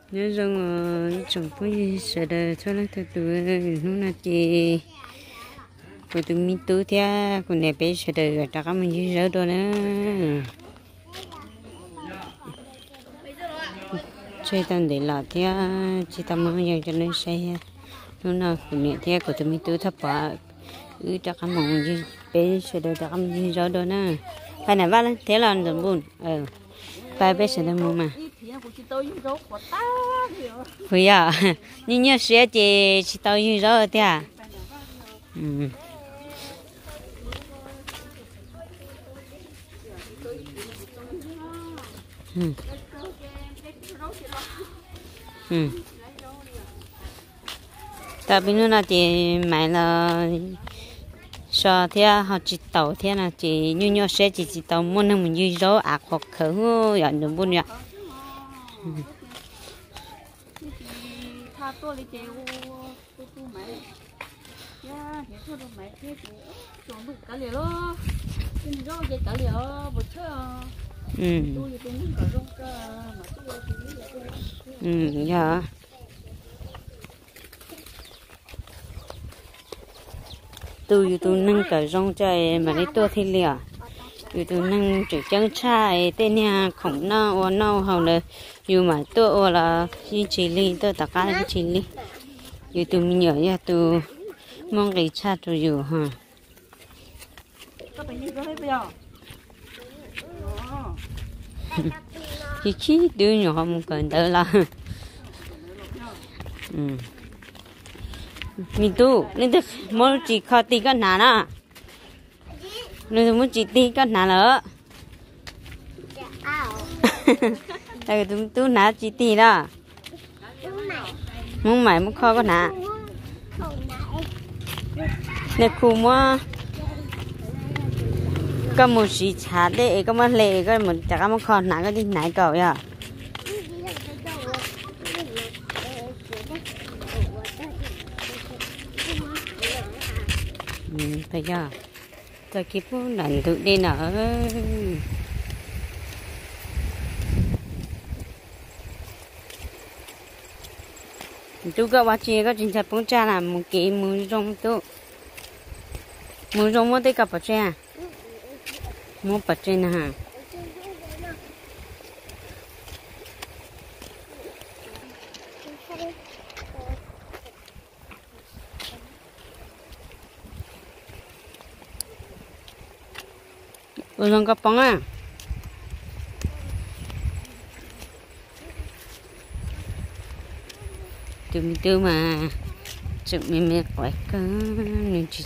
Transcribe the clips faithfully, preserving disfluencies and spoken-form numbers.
nhớ rằng chồng phải sợ đời cho nó thật tuổi nó là chị của tụi mình tu theo của này bé sợ đời chắc là mình chỉ sợ đó nữa chơi tan để là theo chỉ tao muốn giờ cho nó say nó là của này theo của tụi mình tu thấp quá ừ chắc là mình chỉ bé sợ đời chắc là mình chỉ sợ đó nữa cái này vắt lên thế là làm buồn ờ ba bé sợ đời mua mà bây giờ nhưng nhớ sẽ chị chị tao như rõ thế à ừ ừ ừ tại vì nó là chị mày là sao thế họ chỉ tàu thế là chị như nhau sẽ chỉ chỉ tàu muốn mình như rõ à hoặc khởi hư nhận được buồn nhỉ ừ ừ dạ tôi tôi nâng cả rong trời mà lấy tôi thì liều tôi tôi nâng chỉ chân trai tên nhà khổng nao ô nao hầu nữa dù mà tôi ô là chỉ chỉ li tôi tất cả là chỉ li dù tôi mình nhớ nha tôi mong cái cha tôi dù ha chỉ chỉ đứa nhỏ không cần đỡ là ừ mình tu nên được muốn chỉ khó tí cái nào nè nên muốn chỉ tí cái nào nữa tại tụi tu nã chỉ tí đó muốn mày muốn khó cái nào nên khu mua có một sĩ chả để có một lệ có một chả có một khó nã cái gì nãy cậu vậy ừ bây giờ cho kịp lần tự đi nữa chú các bác chị có chính sách bóng cha là một cái mùi rong tu mùi rong mua tới cặp bác cha mua bác cha nè hả ôi rong cặp bóng à từ mình từ mà chụp mình mệt quậy cơ nên chỉ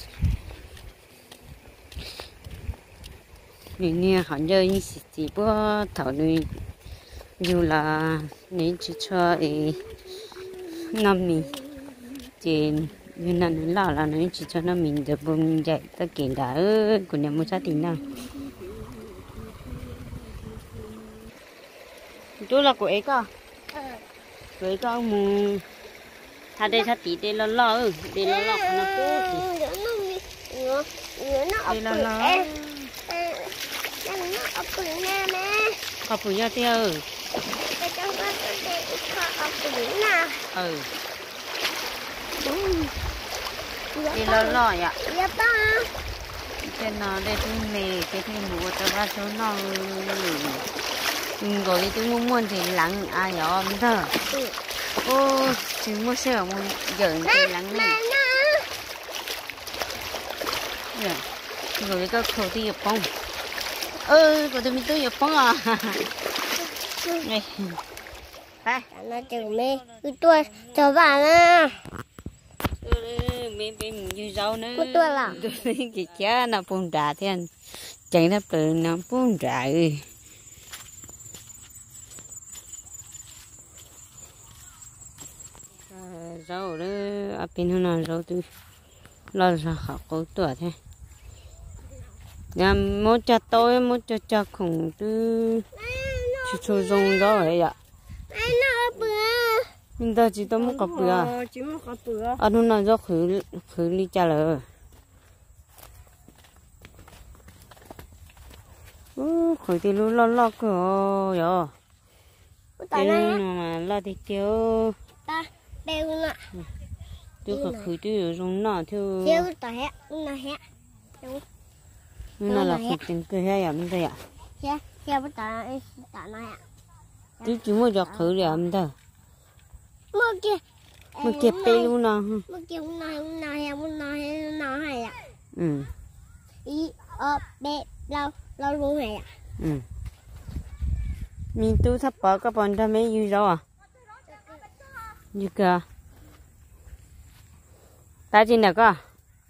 nên nha họ chơi như chỉ có thảo nuôi dù là nên chỉ cho thì năm mình thì như là nó là là nó chỉ cho nó mình được bông dậy tất cả đã của nhà mua sát tiền nào chú là của ấy cơ của ấy cơ mua thà đây thà tí đây là lo ừ đây là lo nó cố thì đây là lo có phụ nhau theo ừ ừ đây là lo ạ trên nó đây thứ mì cái thứ mua cho ba số nó rồi đi tôi muốn muốn thì lặng ai nhỏ mình thở ô chỉ mua xe mà giờ thì lặng này rồi cái khẩu thì nhập phong ơ có tôi mình tôi nhập phong à này đây nó chừng mê cứ tôi cho vào nè mẹ mẹ mình như rau nữa cứ tôi là cái cha nó phun trà thế anh chạy nó từ nó phun trà ơi rau đó ở bên nó rau từ lo ra học cố tuổi thế nhà muốn cho tôi muốn cho cho khủng từ chỉ cho rong rau ấy ạ nhưng ta chỉ tôi muốn cặp bữa chỉ muốn cặp bữa ở nó nói rau khử khử đi cha lờ khử thì lu lo lo cơ rồi tại này mà lo thì tiêu ta bèo nè tôi có khử tôi dùng nọ theo tiêu tại hẹ nè hẹ nó là khử từng cái hay ẩm thôi ạ hẹ hẹ bắt tại tại này ạ tôi chỉ muốn giọt khử để ẩm thôi mưa kia mà kẹp tay luôn nè mưa kia mưa này mưa này hẹ mưa này hẹ mưa này hay ạ ừ y ơ bẹ lâu lâu luôn hay ạ ừ mình tu sắp bỏ các bạn ra mấy vui đâu à như cơ ta chỉ nào cơ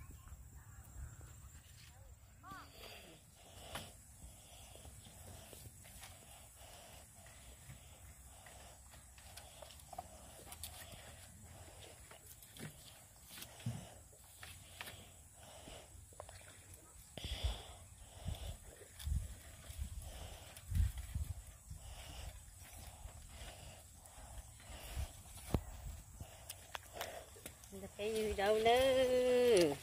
cái gì đâu nữa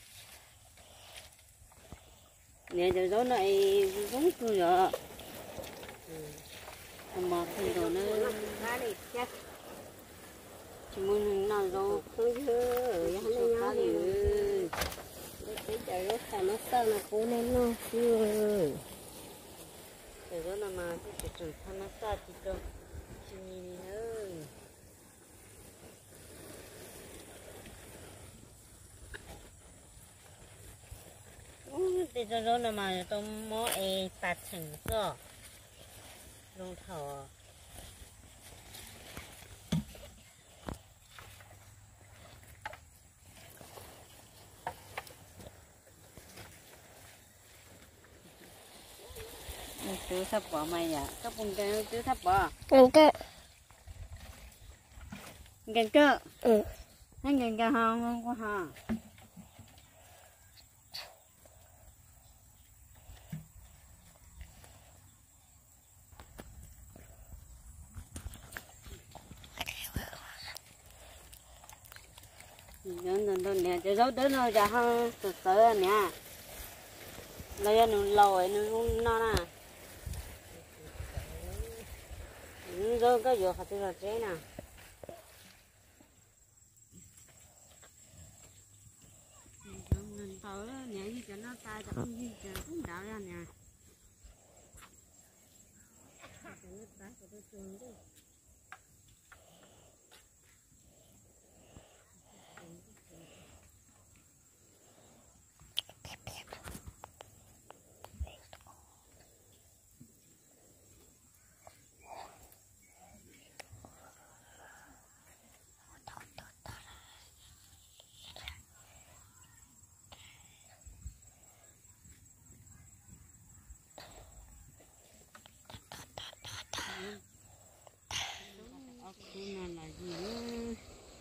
nè giờ gió này giống tôi rồi không mà không rồi nữa chỉ muốn nào rồi không chưa không có gì cái trời nó xả nó sơ nó cố nên nó chưa giờ gió nào mà cái trời nó xa chỉ cho chỉ nhìn nữa bây giờ rồi là mà tôi mua ấy bát chừng rồi lông thảo chú sắp bỏ mày à các bông cái chú sắp bỏ gần cơ gần cơ ừ hay gần cơ không không có hả đến đến đến nè cho dấu đến rồi ra hơn từ từ nè lấy nó lòi nó nó nè rồi cái vừa phải từ chế nè mình tới nhẹ như cho nó tay cho không gì cho cũng đảo ra nè cái này là gì nữa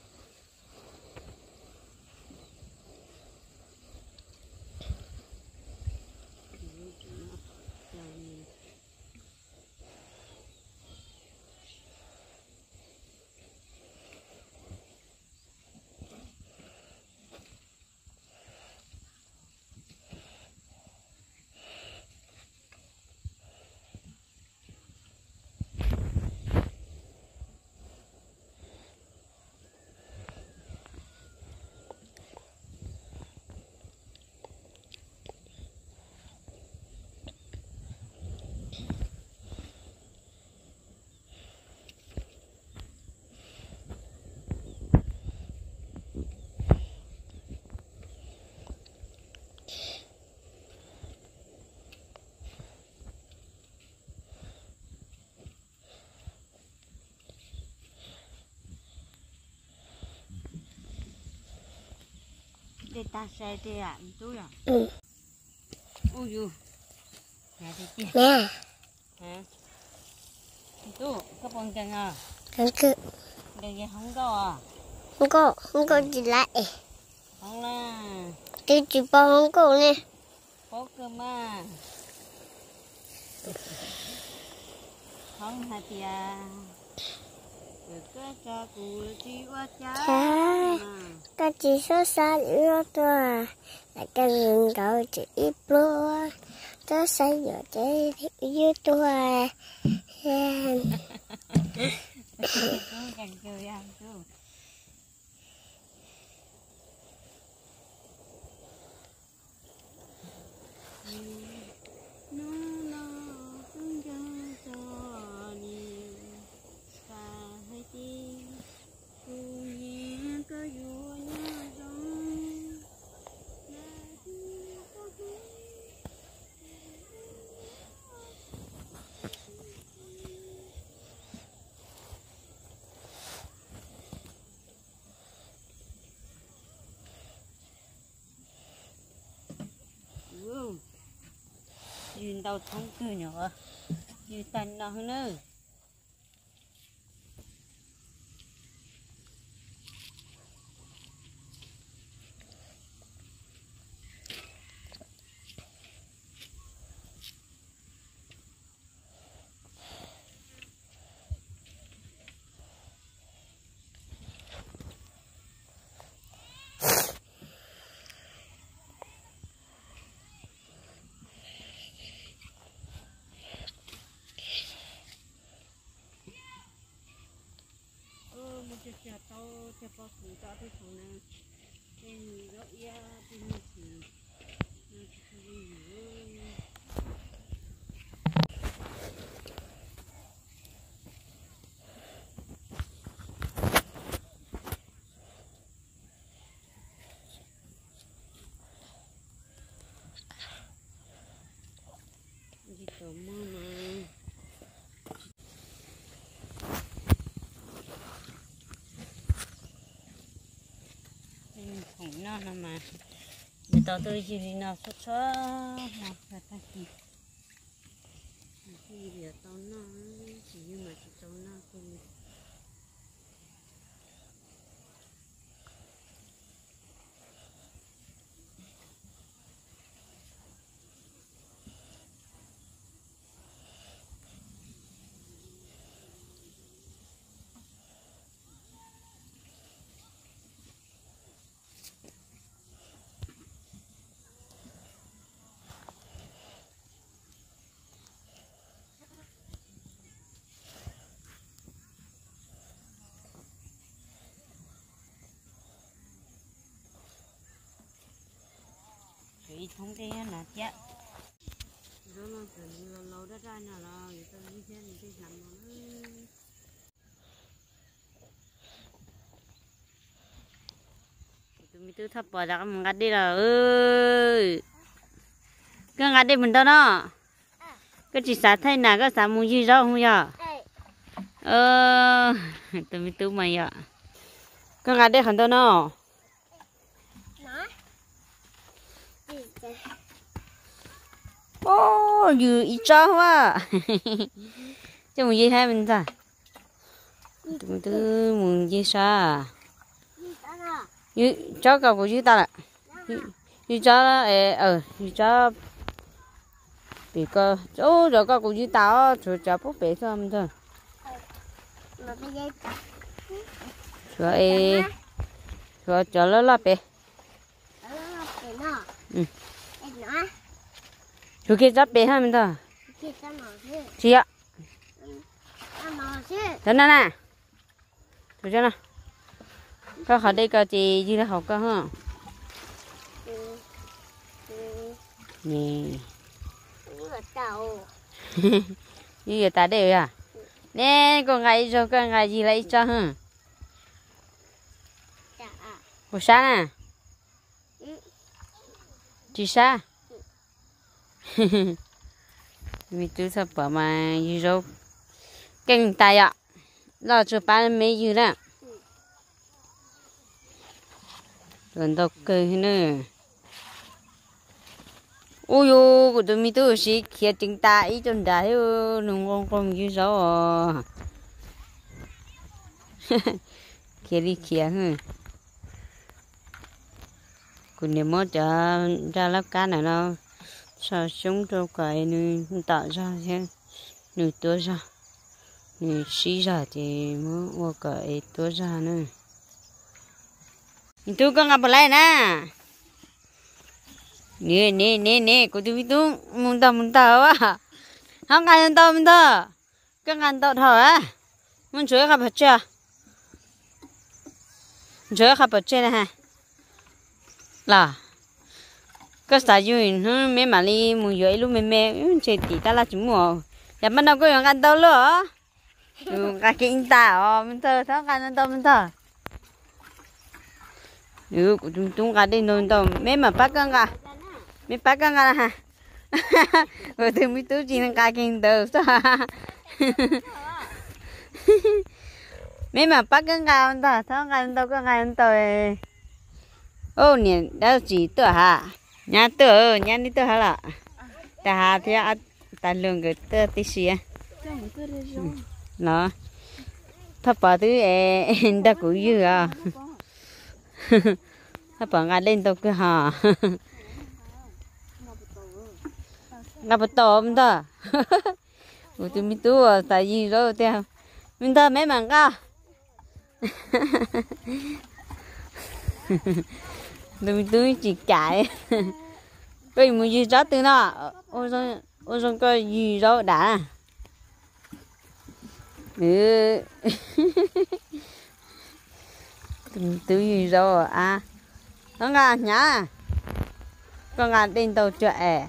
để ta xe thì à tôi à ừ ôi dù nhà thì chị nè hả tôi các con chân à gần cơ gần gì không có à không có không có gì lại không là tôi chỉ bao không có nè có cơ mà không hả thì à cái cha cụ chỉ qua cha cái chỉ số xa nữa thôi là cái người cậu chỉ ít luôn tôi say giờ chơi dưới tôi Chẳng chơi ăn chú. Nhìn tao thông cứ nhỏ, như tàn nó nữa. Chả tao chả bao phủ tao thì phủ này em rõ ya thì mình chỉ mình chỉ đi đi tổ mơ mà khủng nó nè mà để tao tôi chỉ đi nào sốt sốt nào là ta chỉ chỉ để tao nó chỉ nhưng mà chỉ tao nó thôi chỉ không cái là chết rồi nó từ lâu lâu đã ra nào rồi người ta đi xem người ta làm nó tụi mình cứ thắp bỏ ra mình ngắt đi là ơi cái ngắt đi mình đâu nó cái chỉ xả thay nào cái xả muốn gì đâu không vậy ờ tụi mình tụi mày ạ cái ngắt đi hẳn đâu nó ô dù ít cho quá chứ muốn gì hay mình ta tụi tôi muốn gì sao như cho cậu của chúng ta là như cho ờ như cho bị cơ ô rồi cậu của chúng ta rồi cho bố bé thôi mình thôi rồi rồi cho nó là bé rồi kia chắc bé hay mình thôi chị ạ thế này nè rồi cho nào có họ đây có chị gì là học cơ hả nè như vậy ta đều à nè con gái cho con gái gì lấy cho hả buổi sáng à chị sa mình cứ thập bảo mà như rau canh tay ạ lo cho bán mấy như đó rồi đâu cười nữa ôi yo của tụi mình tôi chỉ kia chính ta ý chân đá yêu nông con con như rau à kia đi kia hả còn nếu mà cho ra lắp cá này đâu sao sống đâu cái nuôi tạo ra chứ nuôiตัวra nuôi xí ra thì mới mua cáiตัวra nữa itu kan apa lain ah nè nè nè nè cô chú itu muntah muntah wah hang kan tahu muntah kan kan tahu tahu ah muốn chơi khắp hết chưa chơi khắp hết chưa này ha là cái sao chứ nó mấy mà đi mua dưới lúc mấy mấy chơi tí ta là chúng mua giờ bắt đầu có những ăn đâu nữa ừ cái kinh ta ờ mình thở thở cái ăn đâu mình thở ừ chúng chúng cái đi nôn đâu mấy mà bắt con cả mấy bắt con cả ha rồi thì mới tôi chỉ là cái kinh đâu sao mấy mà bắt con cả mình thở thở cái ăn đâu có cái ăn đâu ô nè đã chỉ tựa hả nhà tựa nhà đi tựa hả là ta hà thì à ta lương cái tựa tí xí nó thắp vào thứ em đã cũng như à thắp vào ngay lên đâu cứ hả ngập tôm đó ủa tụi mình tu tại gì rồi thì mình ta mấy mảng cả tụi mình tu chỉ chạy cái mua gì đó từ nó ôi rồi ôi rồi cái gì đó đã ừ tụi tụi gì rồi à con gà nhá con gà lên tàu chợ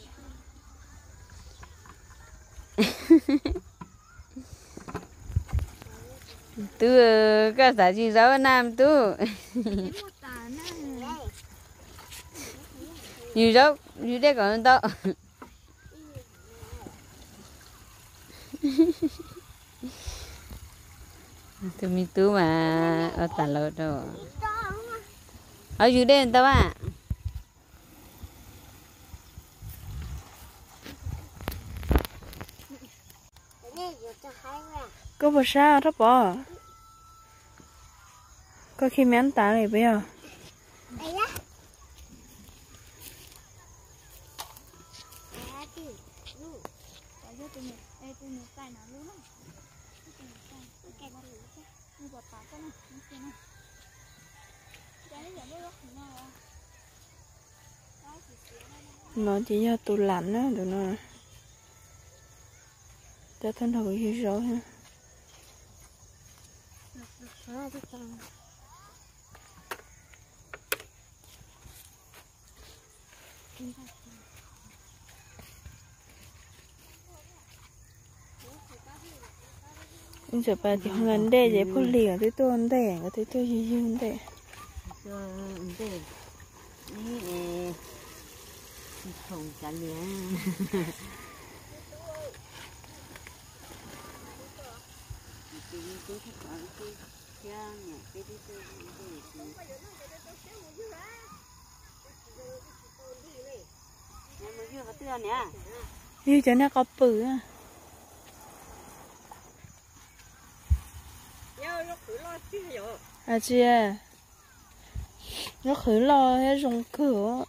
tu cái啥gì đó nam tu gì đó gì đấy còn đâu tụi mình tu mà ở tả lợt rồi ở dưới đây người ta à có bữa sao đó bỏ có khi mấy anh tả này bây giờ nó chỉ do tủ lạnh á tụi nó cho thân hồi hiểu rõ ha anh chụp bài thì không gần đây để phun lìa tới tôi ăn đây có tới tôi gì gì đây không trả liền như cho nó có bự à à chị à nó khử lo hay dùng cửa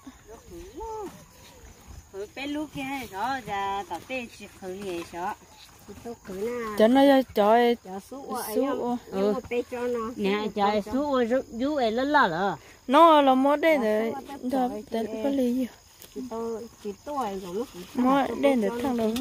khử bé lúc kia đó là tao tê chỉ khử gì đó cho nó cho cho số ừ nè cho số rút rút ấy lớn lớn rồi nó là món đây để cho để có lý gì tôi chỉ tôi rồi món đây để thằng đó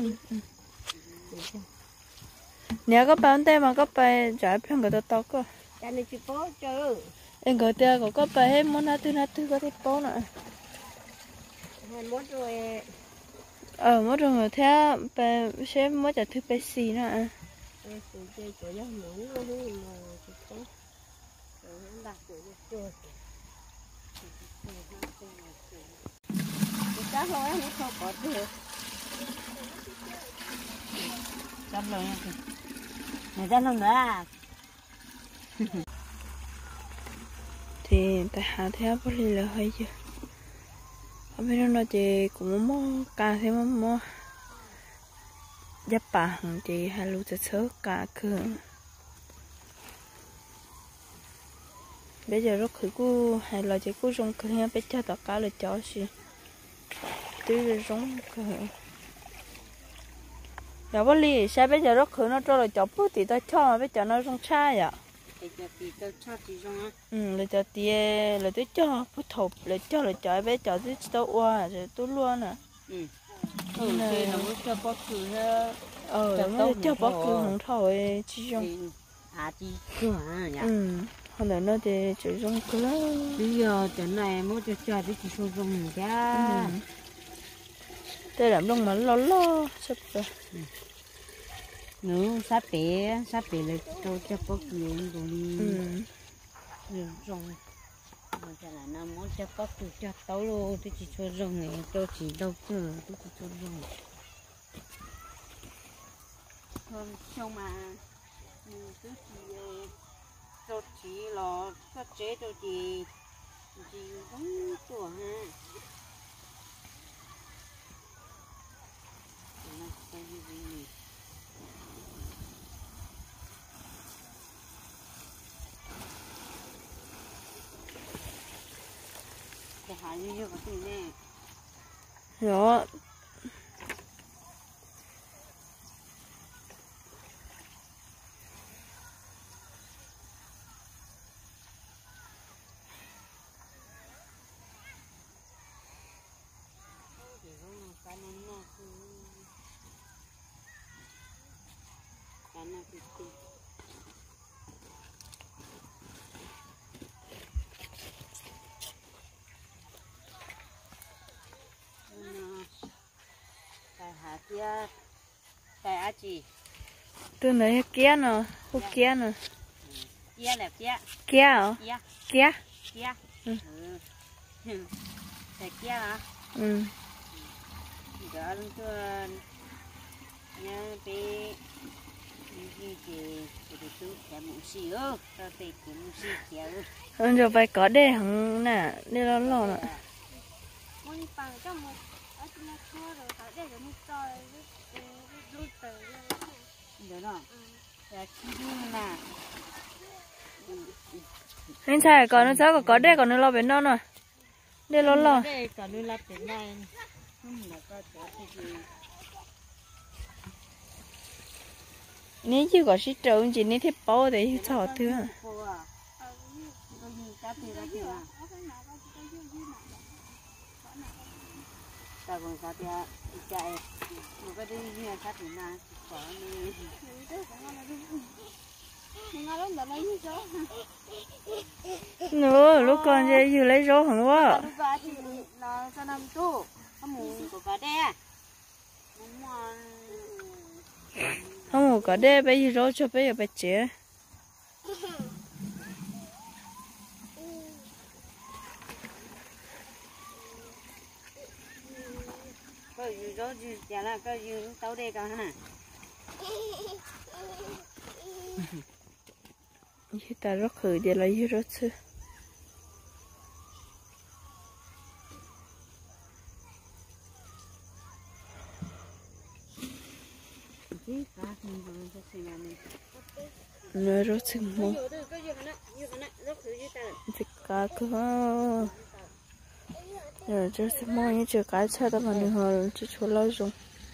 nếu có bán đây mà có bài trả phiên cái đó to cơ cho nên chỉ có chơi em gọi tiền có có bài hết món nào thứ nào thứ có thể bao nữa món rồi ờ món rồi theo bài sẽ món trả thứ bài xì nữa chơi chơi cho món nó mà chỉ có rồi đặt của chơi chắc rồi em không có được chắc rồi người ta không nữa thì tại hạ theo bao nhiêu là hơi chưa ở bên đó chị cũng mua cả thêm mua mua giáp bằng chị hay lưu cho sớ cả cường bây giờ rất khử cu hay là chị cu trong cường bây giờ tất cả là chó gì tuy là giống cường giờ bao nhiêu sao bây giờ rất khử nó cho là chó bút thì ta cho mà bây giờ nó trong chai à ừ là cho tia là tôi cho bút thộp là cho là cho bé cho tôi tao qua rồi tôi luôn à ừ ừ thì nó mới cho bóc khử ha ờ nó cho bóc khử không thôi chỉ trong à chị chưa hả? Ừ, hôm nay nó thì chỉ rong cơ. Bây giờ trận này mới cho chơi thì chỉ số rong nữa cha. Đây làm rong mà lo lo sắp rồi. Nếu sắp bé sắp bé là tôi cho có chuyện rồi đi. Ừ. Rong. Mà chả là nó muốn cho có từ cho tấu luôn thì chỉ số rong này tôi chỉ đâu cơ tôi chỉ số rong. Hôm sau mà tôi chỉ tôi chỉ lo có chế tôi chỉ chỉ giống tuổi ha. Nó cái gì vậy? Cái hạt như như cái gì nè? Rồi. Cái hạt kia cái á chị Từ này kia nè, hút kia nè. kia là kia Kia hả? kia Kia. kia ừ cái kia hả? Ừ. Đó luôn cho nhớ bé gì chị chị chú cái mũ xì ơ tao thấy cái mũ xì kia ơ Hơn rồi phải có đê hẳn nè, đê lo lo nè. Muốn bằng trong một ở trong một khô rồi phải để một tròi lúc từ được rồi là chi đi là Anh trai còn nó sao có đê còn nó lo bên đó nè. Đê lo lo. đây còn nó là bên này không là có cái gì Nếu chứ có sĩ trộn chỉ nên thiết bao để cho thứ à. Ta còn sao thì chạy một cái đi như sát thì na có đi Nữa, lúc con dễ dư lấy rau hẳn quá. lúc đó thì nó cho năm tu không muốn của cá đe Không có có đê bây giờ rau cho bây giờ bây chế. có gì đó gì chả là có gì tao đe cả hả Như ta rất khử để lấy như rất chứ. Nó rất chứ mong. Thì cá cơ. Rồi rất chứ mong như chưa cá cha đó mà mình hồi chứ chỗ lâu rồi.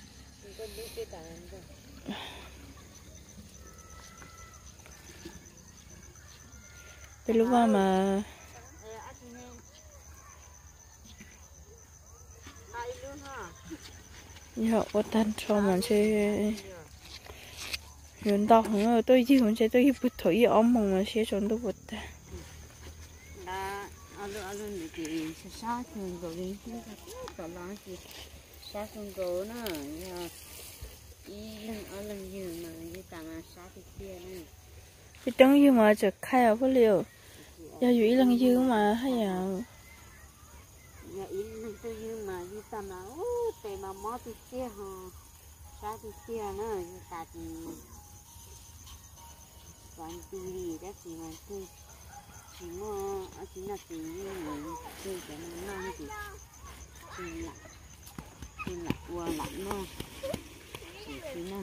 Bây lúc mà giờ ở tan cho mà chơi hiện tại không tôi chỉ muốn chơi tôi bút thổi ống mong mà sẽ chọn tôi bút ta là alo alo để chị sát thường rồi đi còn lo chị sát thường rồi nữa ý alo như mà như tàng sát thì kia nữa cái trứng như mà chợt khai ở phố liều giờ dữ lần dư mà hay à nhà ý lần tôi như mà như tàng là ô tề mà mót thì kia hả sát thì kia nữa như ta thì còn tì đi đó thì mà tôi chỉ mua chỉ là chỉ như người tôi cái nó mang thì thì là thì là qua lại nó thì nó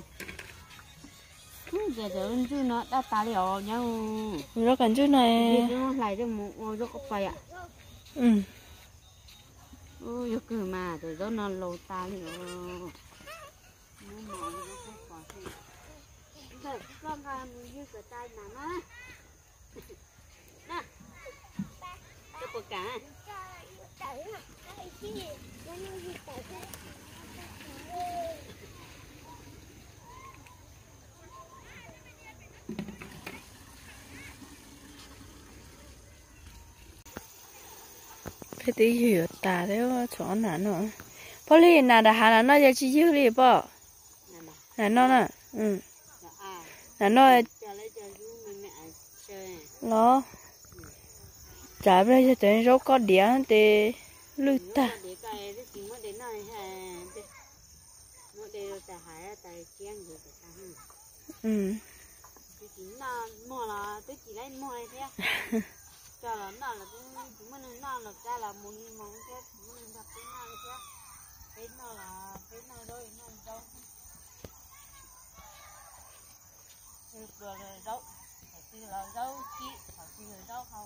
giờ giờ chú nó đã tái liệu nhau nó cần chút này nó lại cho một ô rất có phải ạ ừ ô yêu cứ mà rồi đó nó lâu tái liệu rồi con làm như cái tay mà má nè cái bột cả cái tí hiểu ta đấy chỗ nào nữa có li nào đã hà là nó giờ chỉ dư li bỏ là nó nè ừ là nó nó trả bây giờ tới rau có điện thì lư ta ừ cho là nó là cũng cũng mình nó là ra là muốn muốn cái muốn đặt cái nó chứ cái nó là cái nó đôi nó đâu rồi rồi đâu từ là đâu chị hoặc từ là đâu không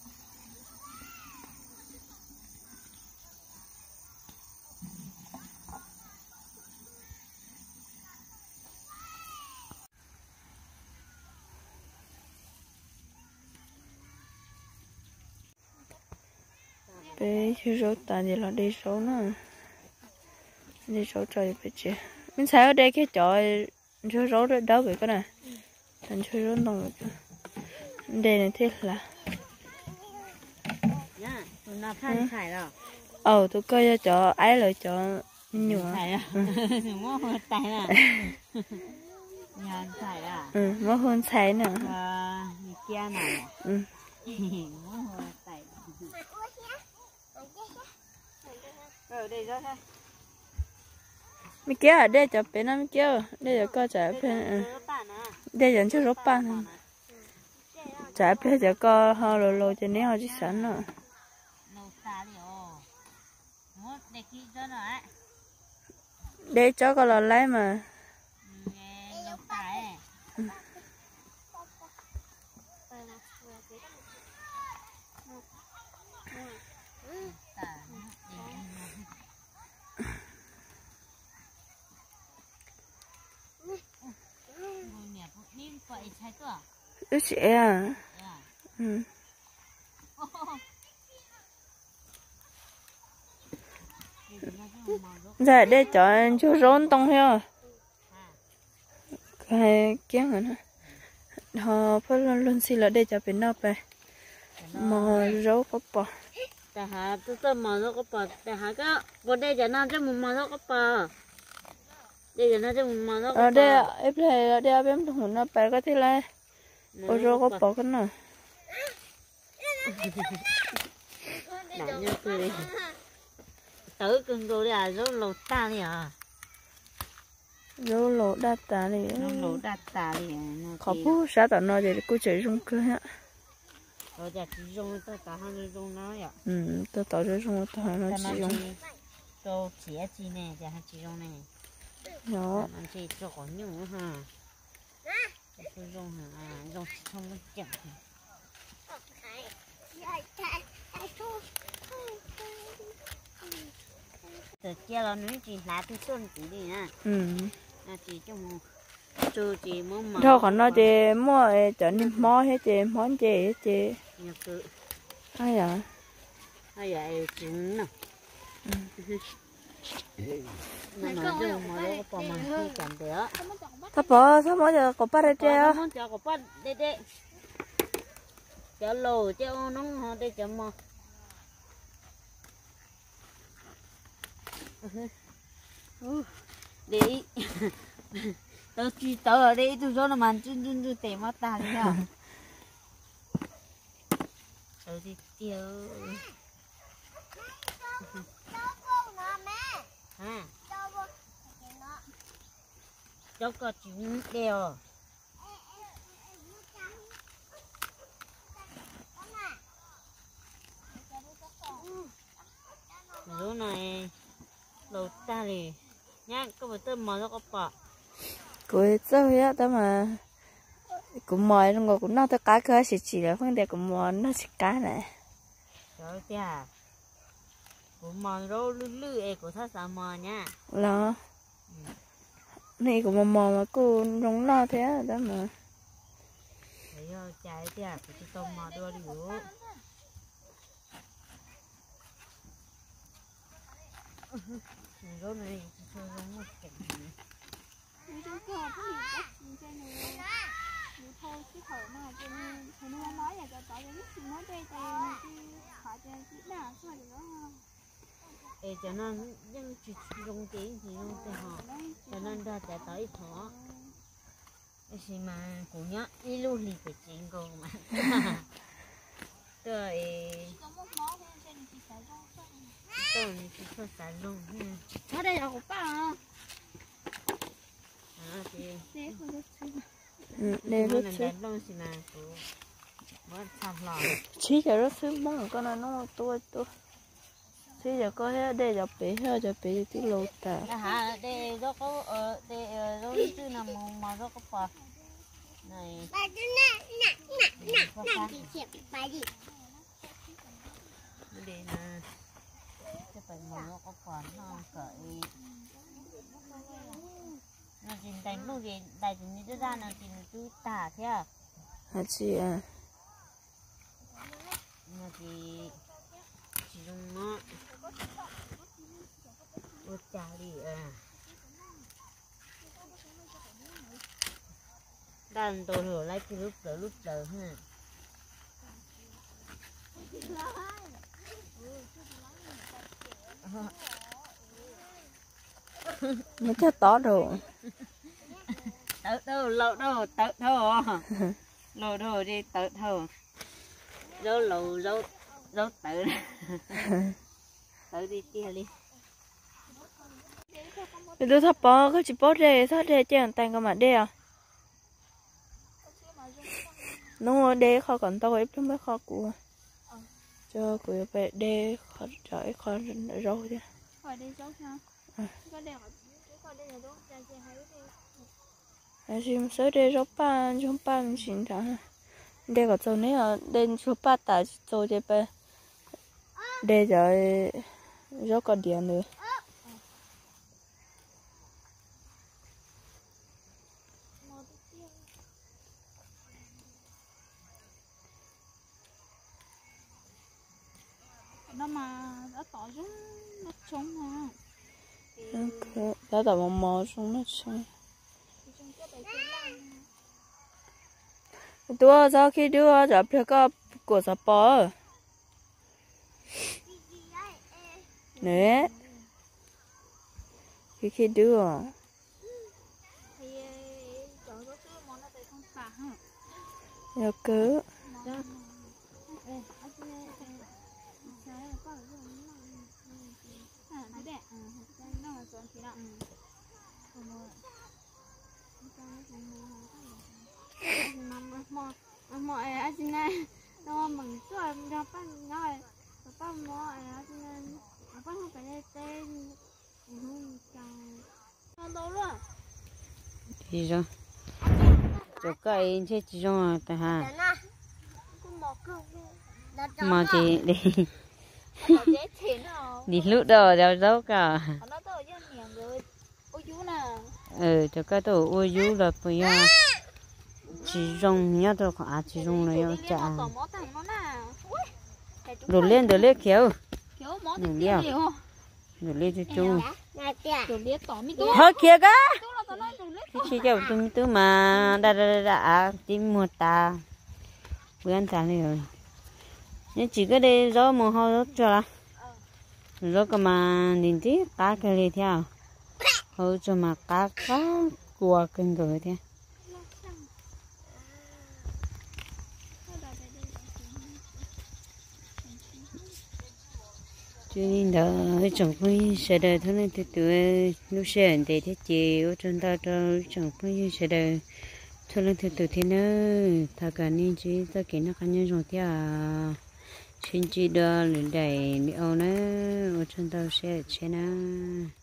bé chú rốt ta thì là đi số nữa đi số trời bé chị mình thấy ở đây cái chỗ chú rốt đó đâu vậy cái này thành chú rốt nông rồi đây này thế là nhá tụi nó phan xài rồi ờ tụi coi cho chỗ ấy là chỗ nhiều xài à mua hoa tài à nhà xài à ừ mua hơn xài nè à kia này ừ mua hoa tài rồi đây rồi ha mi kia ở đây cho bé nó mi kia đây là coi trả bé đây là chú rốt pan trả bé cho coi họ lồ lồ cho nên họ chỉ sẵn rồi để cho con là lấy mà ước sẽ à ừ dạ để cho chú rốn tông heo cái kiếm rồi nè họ phải luôn luôn xí là để cho bên nó về mà rau có bò แต่หาตัวต้นมอสก็ปอดแต่หาก็บ่ได้จะน่าจะมุมมอสก็ปอดได้จะน่าจะมุมมอสก็ปอ ở ด đây em thấy ở đây em thùng nó bé có thể là ở rau có bò cái nào đảo như cười tới cưng tôi là rau lột ta đi à rau lẩu đa tả thì rau lột đắt ta đi khó phú sao tao nói thì cô chơi rung cơ hả rồi giờ chỉ dùng tôi cả hai dùng nó vậy ừ tao tao chơi rung tao nói chỉ rung cho chỉ chỉ này giờ hai chỉ dùng này nó anh chị cho có nhiều ha tôi dùng hả dùng không có chậm từ kia là nói chỉ lá tôi xuân chỉ đi nè ừ là chỉ trong chú chỉ muốn mà thôi còn nói chị mua cho nên mò hết chị món chị hết chị nhập tự ai à ai vậy trứng nè mà nói chung mà nó có mà không cảm thấy á thắp bỏ thắp bỏ giờ có bắt được chưa muốn cho có bắt đây đây cho lồ cho nó họ đây cho mà để tao chỉ tao ở đây tôi cho nó màn chun chun chun tè mắt ta đi à tao đi tiêu ha cháu có chịu đeo lúc này lột ta thì nhá có một tôm mò nó có bọ cuối sau hết đó mà cũng mồi nó cũng nó tới cá cơ chỉ chỉ là vấn đề cũng mồi nó chỉ cá này trời ơi cũng mò rô lư lư e của thắt sao mò nha lo này cũng mò mò mà cô giống lo thế đó mà thấy rồi trái thì à phải tôm mò đua đi bố rô này cho giống một cảnh thôi chứ khẩu mà cho nên nó nói là cho tao biết nó đây đây họ cho chị nào sao được nó để cho nó nhưng chỉ dùng tiền chỉ dùng tiền họ cho nên ra để tới thọ thì mà cũng nhớ đi luôn thì phải chuyện cô mà rồi tôi thì cho xài luôn ở đây là của ba à à thì đây rất đẹp luôn thì mà cũng mất sạch lọ chỉ cho rất sướng mong con nó nó tôi tôi chỉ giờ có thế đây là bị hơi giờ bị cái lô ta hả đây đó có ở đây đó đi chứ nằm mà đó có phật này bà đi nè nè nè nè nè chị chẹp bà đi đi nè cho phải mà nó có phật nó cởi nó chỉ đánh luôn gì đại chỉ như ra nó chỉ cứ tả thế à hả chị à nó chỉ chỉ dùng nó ôi chà đi à đàn tôi hiểu lấy cái lúc đỡ lúc đỡ ha nó chắc to rồi tự đâu lâu đâu tự thôi lâu đâu đi tự thôi dấu lâu dấu dấu tự tự đi kia đi đứa thắp bò có chỉ bó đây thắp đây chứ tay con mà đây à đúng rồi đây kho còn tao ấy chúng mới kho của cho của về đây kho trời kho rau chứ khỏi đi rau ha có đây có đây là đúng ra chơi hay đi hay gì sớm đây rau pan rau pan xin thằng đây có chỗ này à đây rau pan tại chỗ đây bên đây rồi rau còn điện nữa nó mà đã tỏ xuống nó trống mà ok đã tỏ mò mò xuống nó trống tôi sau khi đưa ra phía có của sập bò nè khi khi đưa nhớ cứ mọi anh xin này nó mừng tuổi nó bắt nói nó bắt mọi anh xin này nó bắt không phải lên tên không chào con đâu luôn đi rồi chỗ cây chết chỉ rồi ta ha mà thì đi đi lúc đầu đâu đâu cả ừ cho cái tổ ôi dú là bây giờ chỉ rong nhá tôi có à chỉ rong này chả đổ lên đổ lên kéo đổ lên đổ lên cho chú thôi kia cả khi kéo tôi tôi mà đã đã đã tìm một ta bữa ăn sáng rồi nhưng chỉ có đây gió mùa hoa rất cho là gió cơ mà nhìn tí cá cái này theo hồi cho mà cá cá cua cân rồi thế cho nên đó chẳng phải sẽ đời thôi nên tụi tụi lúc sẽ để thế chiều chúng ta cho chẳng phải sẽ đời thôi nên tụi tụi thế nữa thà cả nên chỉ ta kỹ nó cá nhân rồi thế à xin chỉ đưa lên đây đi ô nữa chúng ta sẽ chế na